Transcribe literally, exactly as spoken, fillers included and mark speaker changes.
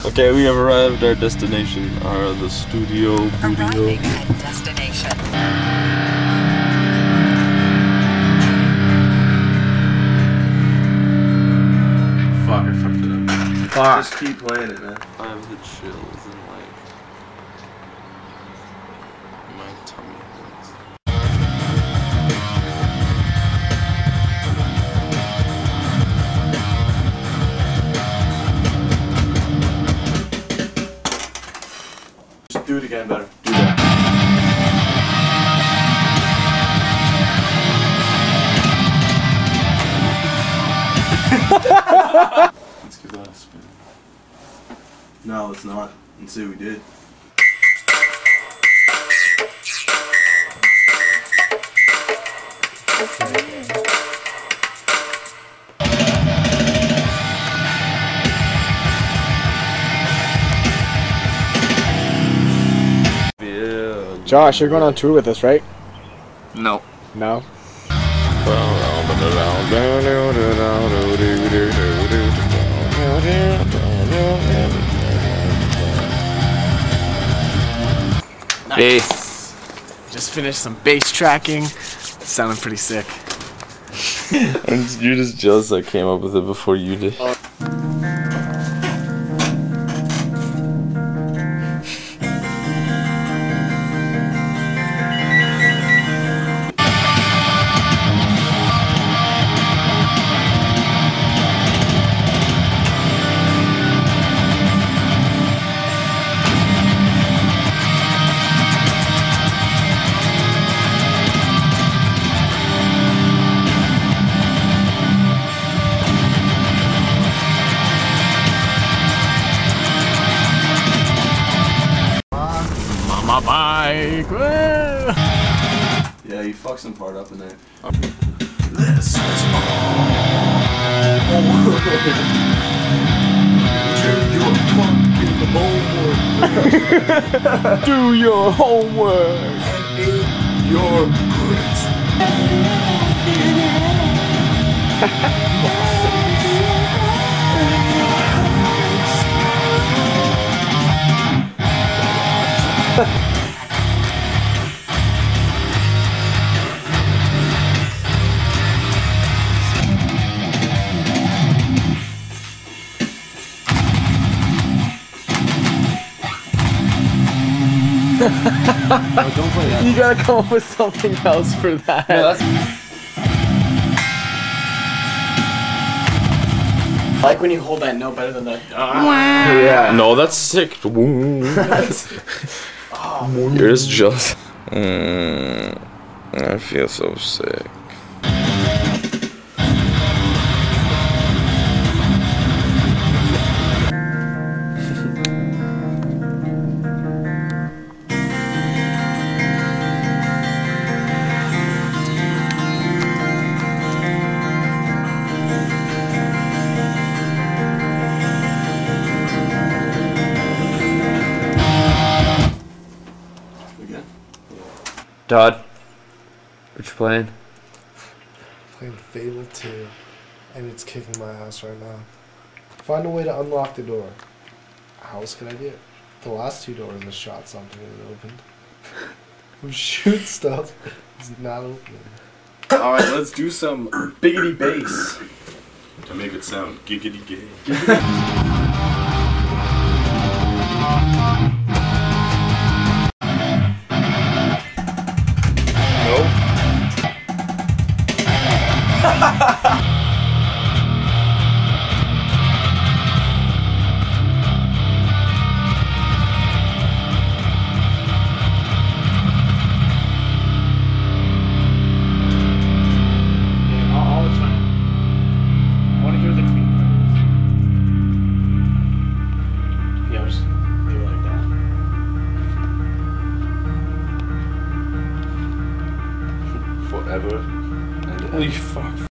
Speaker 1: Okay, we have arrived at our destination, our the studio.
Speaker 2: Arriving at destination.
Speaker 1: Fuck, I fucked it up.
Speaker 3: Fuck.
Speaker 1: Just keep playing it, man. I have the chills in life. My tummy hurts. Just do it again better. Do that. Let's give that a spin. No, it's not. Let's see what we did. Yeah.
Speaker 3: Josh, you're going on tour with us, right?
Speaker 1: No.
Speaker 3: No?
Speaker 1: Bass.
Speaker 3: Just finished some bass tracking. Sounding pretty sick.
Speaker 1: You're just jealous I came up with it before you did.
Speaker 3: My bike.
Speaker 1: Yeah, you fucked some part up in there.
Speaker 4: This is
Speaker 3: Do your homework.
Speaker 4: and eat your grits.
Speaker 3: No, don't play that. You gotta come up with something else for that.
Speaker 1: No, that's
Speaker 3: I like when you hold that note better than the.
Speaker 1: yeah. No, that's sick.
Speaker 3: That's,
Speaker 1: oh, you're just jealous. Mm, I feel so sick.
Speaker 5: Todd, what you playing?
Speaker 6: Playing Fable two, and it's kicking my ass right now. Find a way to unlock the door. How else could I do it? The last two doors I shot something and it opened. Shoot stuff. It's not opening.
Speaker 1: Alright, let's do some biggity bass. To make it sound giggity gay. Forever and
Speaker 3: Holy fuck.